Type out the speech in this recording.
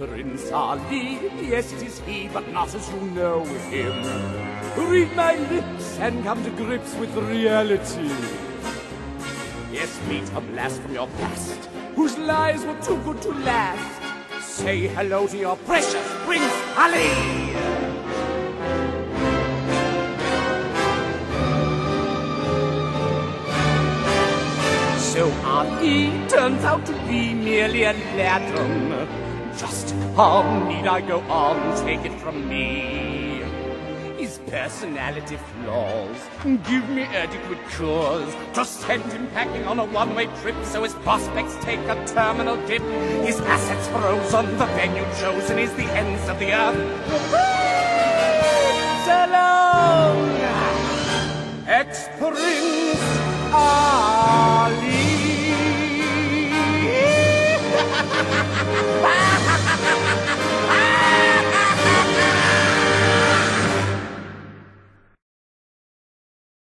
Prince Ali, yes, it is he, but not as you know him. Read my lips and come to grips with reality. Yes, meet a blast from your past, whose lies were too good to last. Say hello to your precious Prince Ali! So Ali turns out to be merely a ladron. Just how need I go on? Take it from me. His personality flaws give me adequate cause to send him packing on a one-way trip, so his prospects take a terminal dip. His assets frozen, the venue chosen is the ends of the earth. So long, ex-Prince Ali.